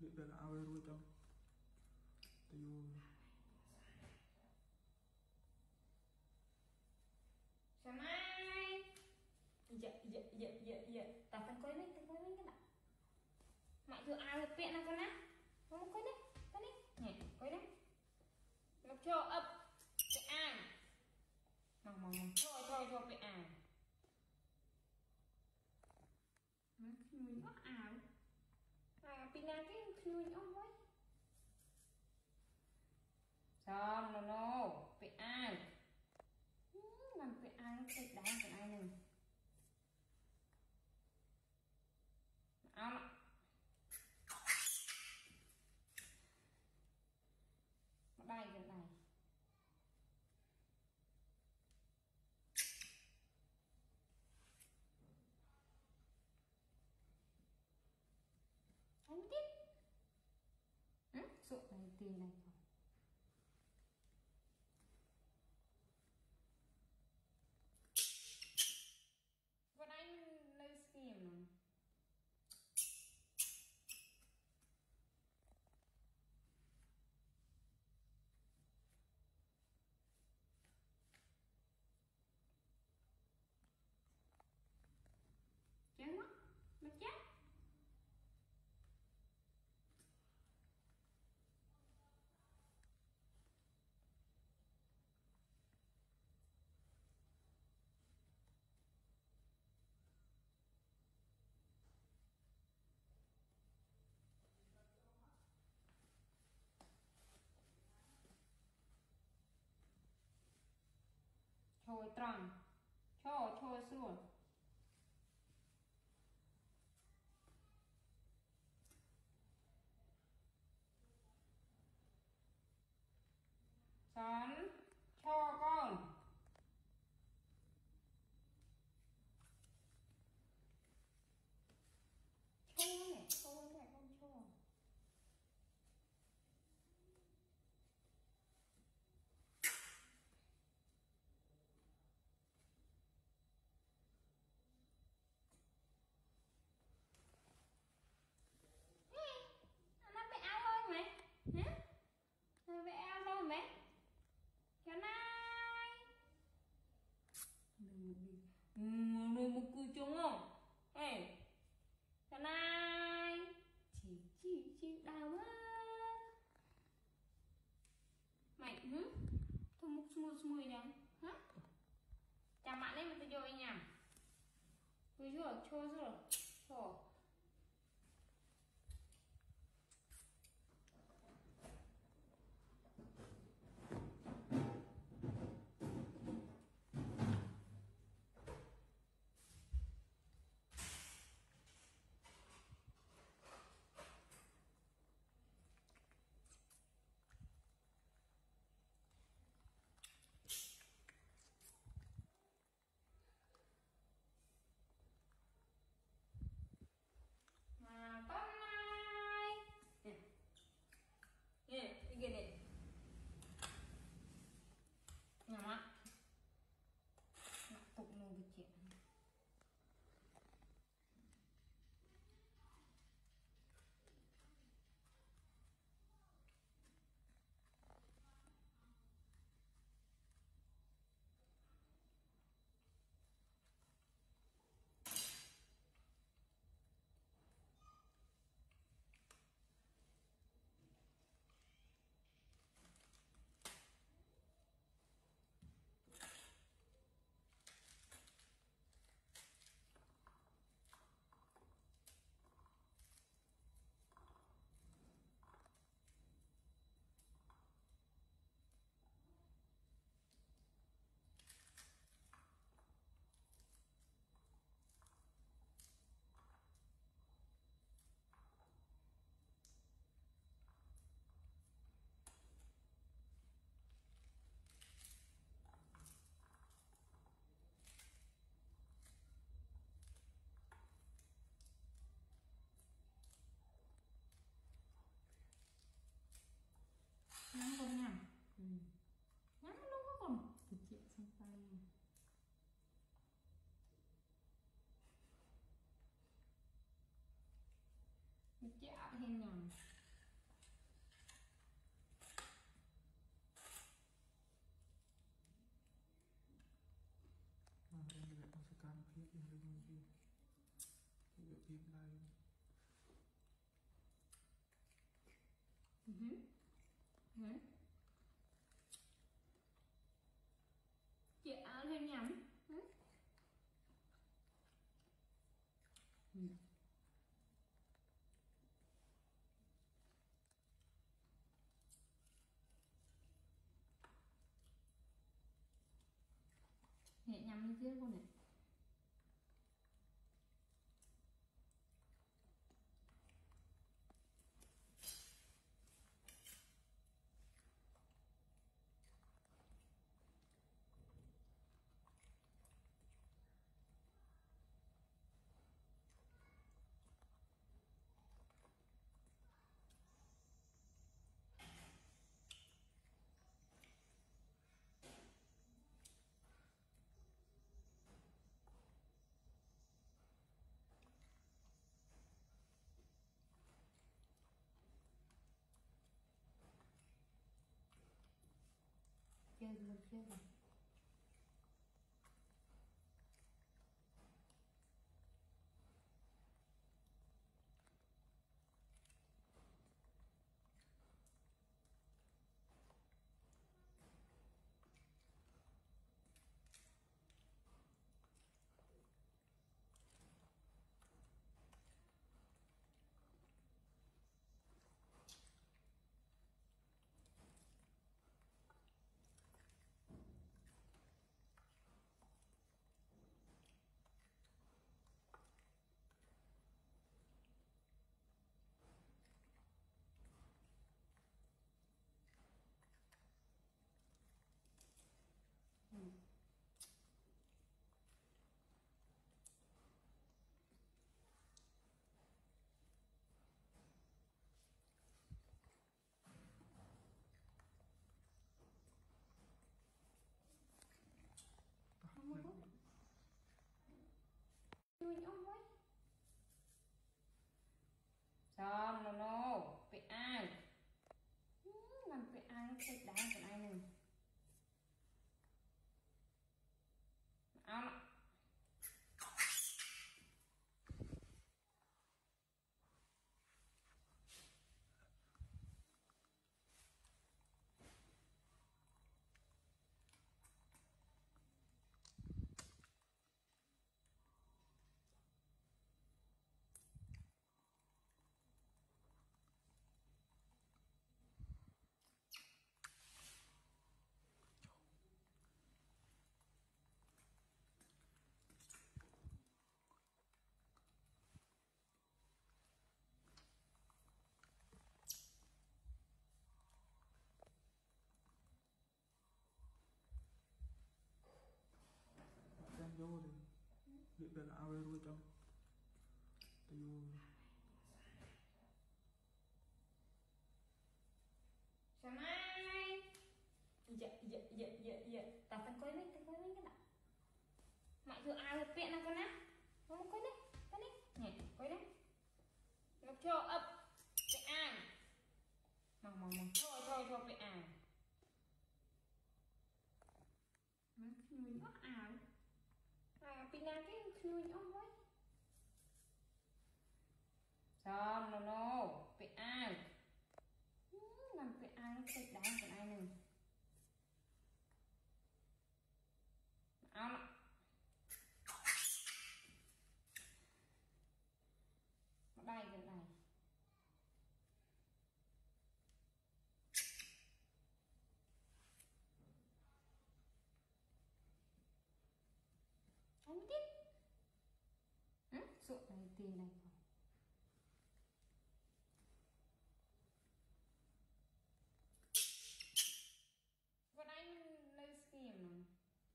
hiện tại là ao rồi trong tiêu sáng mai dạ ta phải coi đấy các bạn mẹ thưa ai được viện nào con á không coi đấy nhẹ coi đấy ngọc cho ấp cái ai mong thôi cái ai người nó ảo pin cái người nó quá sao no cái ai làm cái ai nó thích đá cái ai này áo nó bay cái này anh tiếp sụn này tiền này không còn anh lấy skimm này chén mắt nó chết thôi tròn cho xuống sắn cho con cho này con cho nó bị áo thôi mày hả nó bị áo thôi mày cái này nó một cú trúng không ê cái này chỉ đào á mày thôi một mùi nhá hả chào bạn ấy mà tôi vô anh nhầm tôi chưa rồi việc phim này. Chị áo lên nhắm. Nhẹ nhắm như thế luôn này. Chơi rồi, chơi rồi. Xong, no, bị ai? Làm bị ai nó thích đá cái này này. Áo Xem vô thì luyện về áo rồi trong tôi vô. Sáng mai. Dạ. Ta tăng coi mấy cái đó. Mày thưa ai được tiện nào con á? Không coi đấy. Nè, coi đấy. Nó cho ấp. Cái ai? Mong. Thôi cái ai. Người nhỏ ảo. Pina cái người nhỏ quá. Xong, no, cái ai? Làm cái ai nó thích đá cái này này. Áo đây cái này. Anh biết. Sụn này tiền này. What I'm no scheme.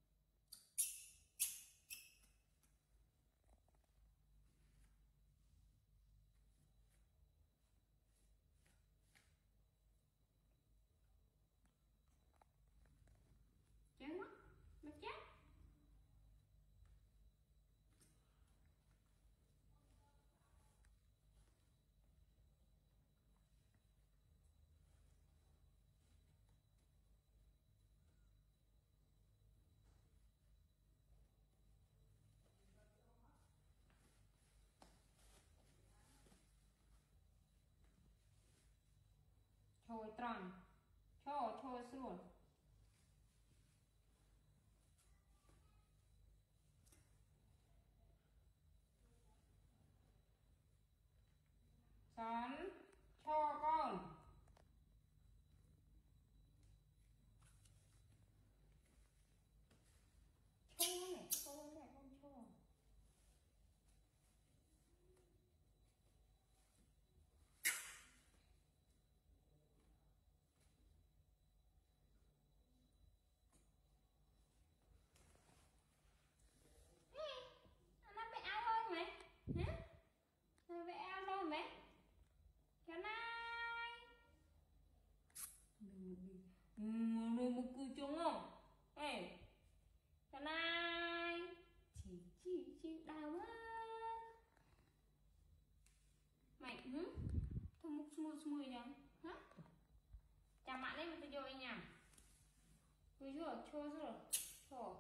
Chẳng nó chết. tròn cho sủa sắn cho con cho này con cho nó bị áo thôi mày hả nó bị áo thôi mày cho này đừng một cư trúng không ê cho này chỉ đau quá mày thôi một smooth nhá hả chả bạn ấy mà tôi vô anh nhỉ bây giờ cho rồi cho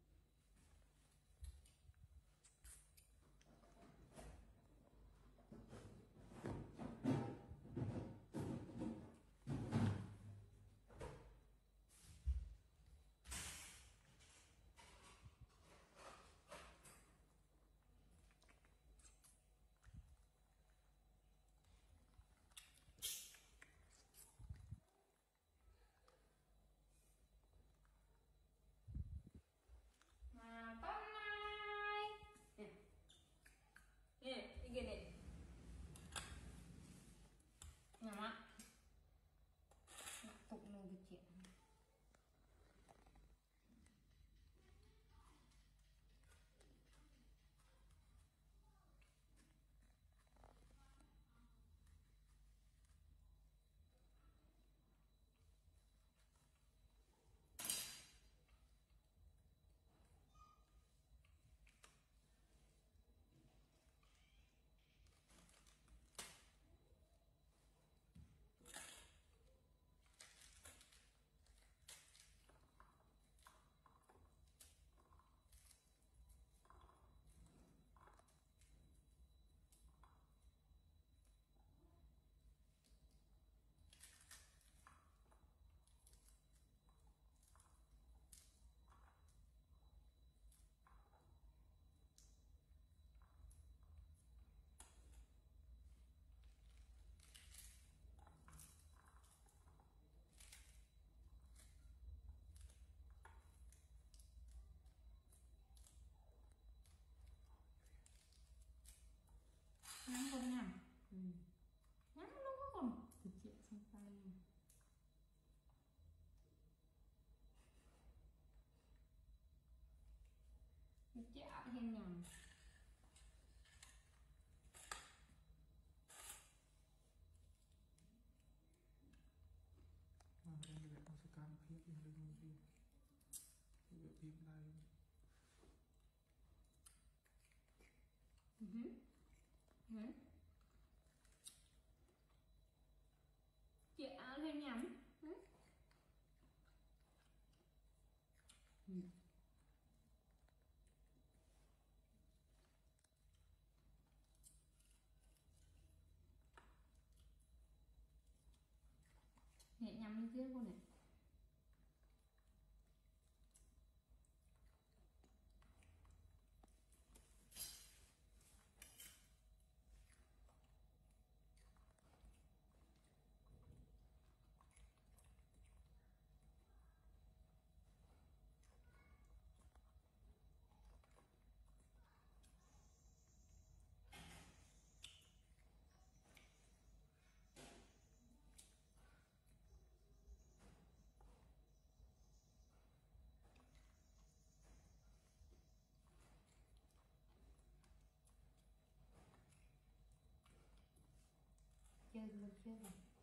con này nè đi kia này nhà má tục nồi bị chuyện ngắn con nha ngắn luôn có còn thực hiện xong tay luôn chả thêm nhầm em được con sẽ cam phép lên lên riêng việc phim đây chả thêm nhầm nhẹ nhàng lên kia con này chơi được chưa